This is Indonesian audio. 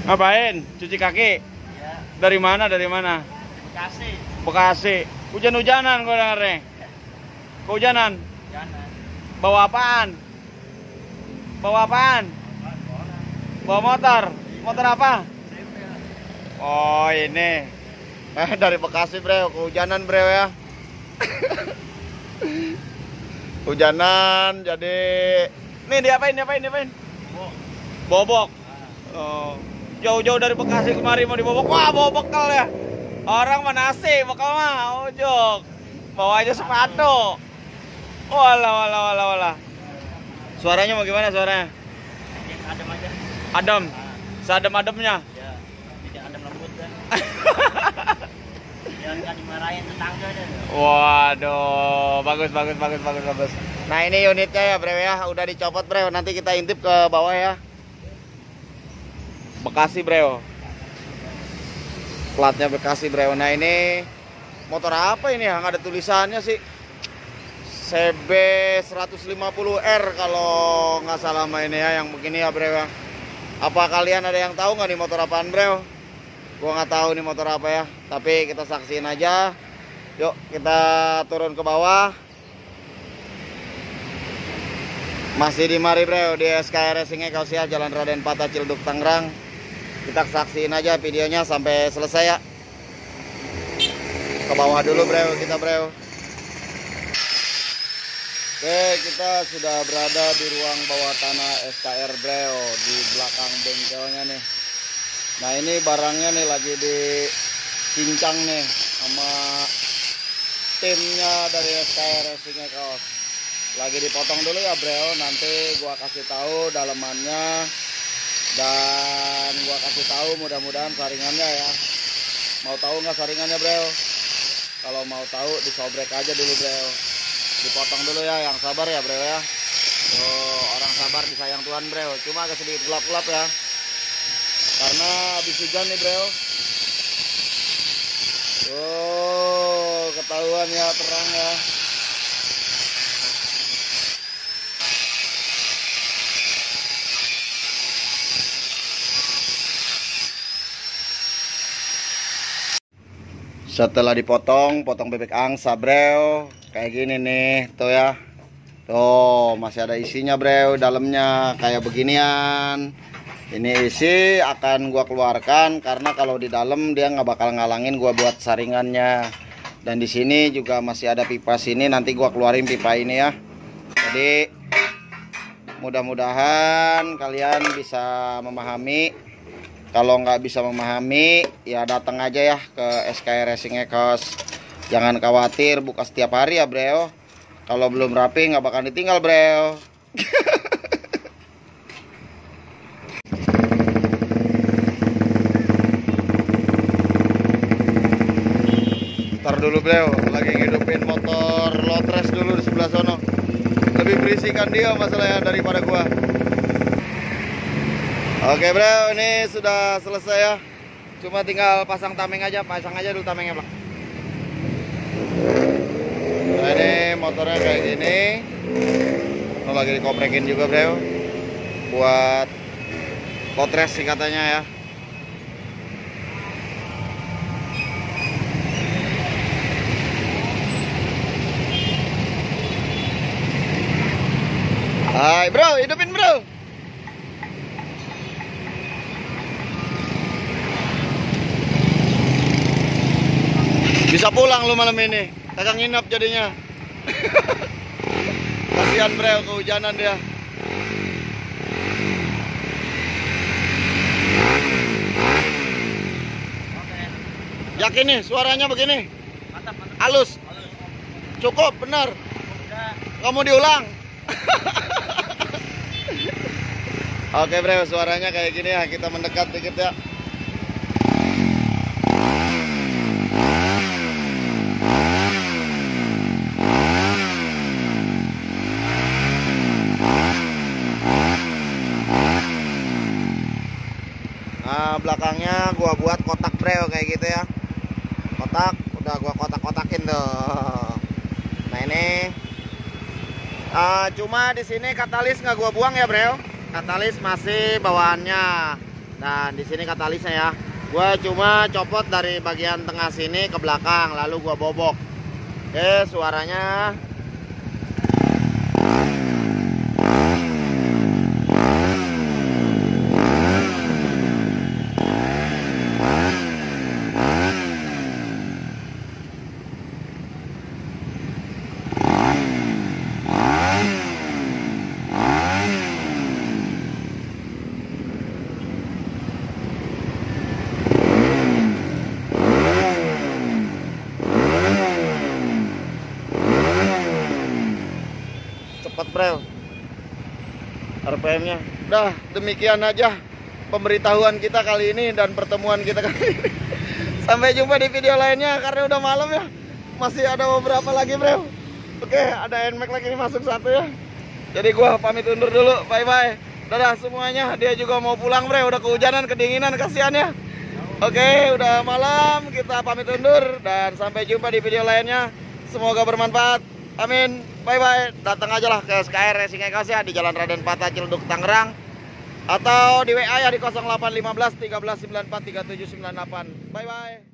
Ngapain? Cuci kaki? Ya, Dari mana? Dari mana? Bekasi. Bekasi. Hujan-hujanan gue dengarnya. Kehujanan. Jangan. Bawa apaan? Bawa apaan? Bawa motor. Motor apa? Oh ini. Dari Bekasi bro, kehujanan bro ya. Hujanan jadi. Nih diapain? Bobok. Oh. Jauh-jauh dari Bekasi kemari mau dibobok. Wah, bawa bekal ya. Orang mana nasi, bekal mah ojok. Bawa aja sepatu. Walah. Suaranya mau gimana suaranya? Adem aja. Adem. Seadem-ademnya. Ya, tidak adem lembut kan. Biar nggak dimarahin tetangga deh. Waduh, bagus. Nah ini unitnya ya bro ya, udah dicopot bro. Nanti kita intip ke bawah ya. Bekasi bro. Platnya Bekasi bro. Nah ini motor apa ini ya? Nggak ada tulisannya sih. CB 150R kalau nggak salah ini ya, yang begini ya bro ya. Apa kalian ada yang tahu nggak nih motor apaan bro? Gua nggak tahu nih motor apa ya, tapi kita saksiin aja. Yuk kita turun ke bawah. Masih di mari bro, di SKR Racing House ya, Jalan Raden Patah, Ciledug, Tangerang. Kita saksiin aja videonya sampai selesai ya. Ke bawah dulu bro, kita bro. Oke, kita sudah berada di ruang bawah tanah SKR bro, di belakang bengkelnya nih. Nah ini barangnya nih lagi dicincang nih sama timnya dari SKR Racing House. Lagi dipotong dulu ya bro, nanti gua kasih tahu dalemannya dan gua kasih tahu mudah-mudahan saringannya ya. Mau tahu nggak saringannya bro? Kalau mau tahu disobrek aja dulu bro. Dipotong dulu ya, yang sabar ya bro ya. Tuh, orang sabar disayang Tuhan bro. Cuma agak sedikit gelap-gelap ya, karena habis hujan nih bro. Tuh, ketahuan ya, terang ya. Setelah potong bebek angsa bro, kayak gini nih, tuh ya. Tuh, masih ada isinya bro, dalamnya kayak beginian. Ini isi akan gua keluarkan karena kalau di dalam dia nggak bakal ngalangin gua buat saringannya. Dan di sini juga masih ada pipa sini, nanti gua keluarin pipa ini ya. Jadi mudah-mudahan kalian bisa memahami. Kalau nggak bisa memahami, ya datang aja ya ke SKR Racing House. Jangan khawatir, buka setiap hari ya bro. Kalau belum rapi nggak bakal ditinggal bro. Ntar dulu bro, lagi ngidupin motor Lotres dulu di sebelah sono. Lebih berisikan dia masalahnya daripada gua. Oke bro, ini sudah selesai ya. Cuma tinggal pasang tameng aja, dulu tamengnya bro. Nah ini motornya kayak gini. Ini lagi dikoprekin juga bro, buat Lotres sih katanya ya. Hai bro, hidupin bro. Bisa pulang lu malam ini, kagak nginep jadinya. Kasihan bro, kehujanan dia. Yakin nih suaranya begini? Mantap. Halus. Cukup, benar. Kamu diulang. Oke bro, suaranya kayak gini ya, kita mendekat dikit ya. Nah, belakangnya gua buat kotak bro kayak gitu ya. Kotak udah gua kotak-kotakin tuh. Nah ini cuma di sini katalis nggak gua buang ya bro. Katalis masih bawaannya. Dan di sini katalisnya ya. Gua cuma copot dari bagian tengah sini ke belakang, lalu gua bobok. Oke, suaranya cepat, bro. RPM-nya. Udah, demikian aja pemberitahuan kita kali ini dan pertemuan kita kali ini. Sampai jumpa di video lainnya karena udah malam ya. Masih ada beberapa lagi, bro. Oke, ada NMAX lagi nih masuk satu ya. Jadi gua pamit undur dulu. Bye bye. Dadah semuanya. Dia juga mau pulang, bro. Udah kehujanan, kedinginan, kasihan ya. Oke, udah malam. Kita pamit undur dan sampai jumpa di video lainnya. Semoga bermanfaat. Amin. Bye bye. Datang aja lah ke SKR Racing Ekos ya di Jalan Raden Patah, Ciledug, Tangerang. Atau di WA ya di 0815 1394 3798. Bye bye.